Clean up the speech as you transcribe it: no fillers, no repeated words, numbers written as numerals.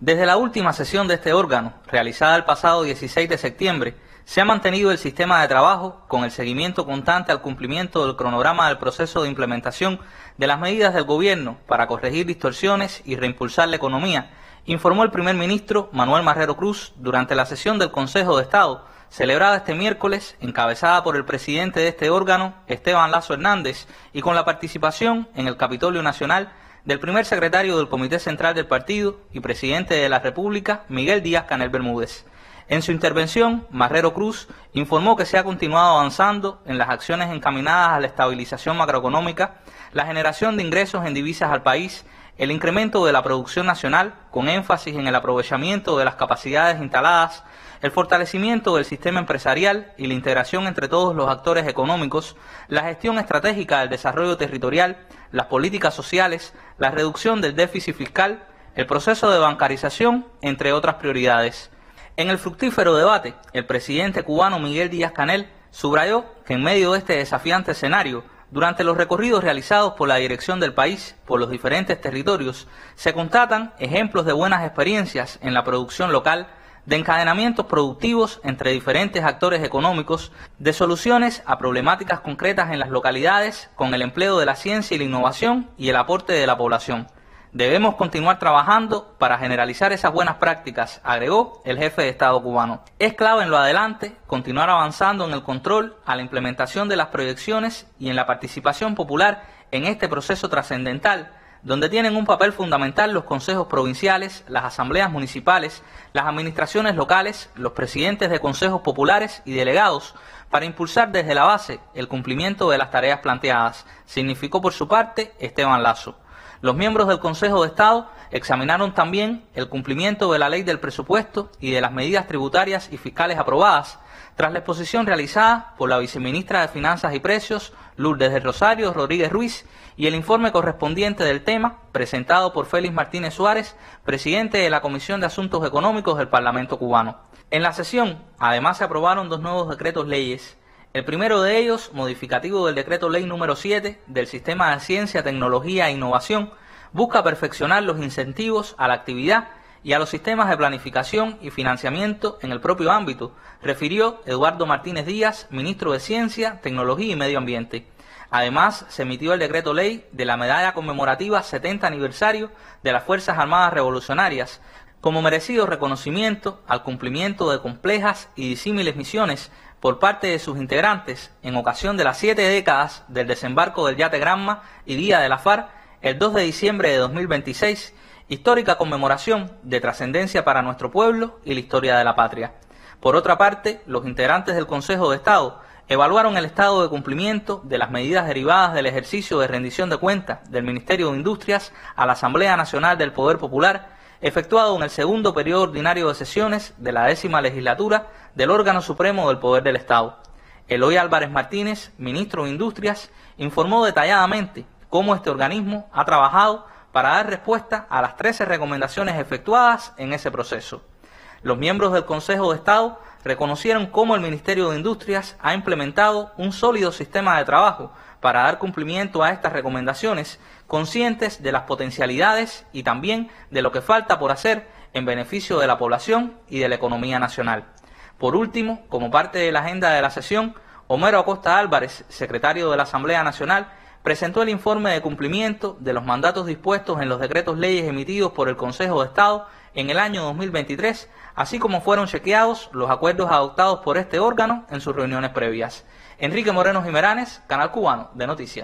Desde la última sesión de este órgano, realizada el pasado 16 de septiembre, se ha mantenido el sistema de trabajo con el seguimiento constante al cumplimiento del cronograma del proceso de implementación de las medidas del gobierno para corregir distorsiones y reimpulsar la economía, informó el primer ministro Manuel Marrero Cruz durante la sesión del Consejo de Estado, celebrada este miércoles, encabezada por el presidente de este órgano, Esteban Lazo Hernández, y con la participación en el Capitolio Nacional del primer secretario del Comité Central del Partido y presidente de la República, Miguel Díaz-Canel Bermúdez. En su intervención, Marrero Cruz informó que se ha continuado avanzando en las acciones encaminadas a la estabilización macroeconómica, la generación de ingresos en divisas al país, el incremento de la producción nacional, con énfasis en el aprovechamiento de las capacidades instaladas, el fortalecimiento del sistema empresarial y la integración entre todos los actores económicos, la gestión estratégica del desarrollo territorial, las políticas sociales, la reducción del déficit fiscal, el proceso de bancarización, entre otras prioridades. En el fructífero debate, el presidente cubano Miguel Díaz-Canel subrayó que en medio de este desafiante escenario, durante los recorridos realizados por la dirección del país por los diferentes territorios, se constatan ejemplos de buenas experiencias en la producción local, de encadenamientos productivos entre diferentes actores económicos, de soluciones a problemáticas concretas en las localidades con el empleo de la ciencia y la innovación y el aporte de la población. Debemos continuar trabajando para generalizar esas buenas prácticas, agregó el jefe de Estado cubano. Es clave en lo adelante continuar avanzando en el control a la implementación de las proyecciones y en la participación popular en este proceso trascendental, donde tienen un papel fundamental los consejos provinciales, las asambleas municipales, las administraciones locales, los presidentes de consejos populares y delegados, para impulsar desde la base el cumplimiento de las tareas planteadas, significó por su parte Esteban Lazo. Los miembros del Consejo de Estado examinaron también el cumplimiento de la ley del presupuesto y de las medidas tributarias y fiscales aprobadas, tras la exposición realizada por la viceministra de Finanzas y Precios, Lourdes del Rosario Rodríguez Ruiz, y el informe correspondiente del tema, presentado por Félix Martínez Suárez, presidente de la Comisión de Asuntos Económicos del Parlamento cubano. En la sesión, además, se aprobaron dos nuevos decretos leyes. El primero de ellos, modificativo del Decreto Ley número 7 del Sistema de Ciencia, Tecnología e Innovación, busca perfeccionar los incentivos a la actividad y a los sistemas de planificación y financiamiento en el propio ámbito, refirió Eduardo Martínez Díaz, ministro de Ciencia, Tecnología y Medio Ambiente. Además, se emitió el Decreto Ley de la Medalla Conmemorativa 70 aniversario de las Fuerzas Armadas Revolucionarias, como merecido reconocimiento al cumplimiento de complejas y disímiles misiones por parte de sus integrantes en ocasión de las 7 décadas del desembarco del yate Granma y Día de la FARC, el 2 de diciembre de 2026, histórica conmemoración de trascendencia para nuestro pueblo y la historia de la patria. Por otra parte, los integrantes del Consejo de Estado evaluaron el estado de cumplimiento de las medidas derivadas del ejercicio de rendición de cuentas del Ministerio de Industrias a la Asamblea Nacional del Poder Popular, efectuado en el segundo periodo ordinario de sesiones de la 10ª legislatura del órgano supremo del Poder del Estado. Eloy Álvarez Martínez, ministro de Industrias, informó detalladamente cómo este organismo ha trabajado para dar respuesta a las 13 recomendaciones efectuadas en ese proceso. Los miembros del Consejo de Estado reconocieron cómo el Ministerio de Industrias ha implementado un sólido sistema de trabajo para dar cumplimiento a estas recomendaciones, conscientes de las potencialidades y también de lo que falta por hacer en beneficio de la población y de la economía nacional. Por último, como parte de la agenda de la sesión, Homero Acosta Álvarez, secretario de la Asamblea Nacional, presentó el informe de cumplimiento de los mandatos dispuestos en los decretos leyes emitidos por el Consejo de Estado en el año 2023, así como fueron chequeados los acuerdos adoptados por este órgano en sus reuniones previas. Enrique Moreno Jiménez, Canal Cubano de Noticias.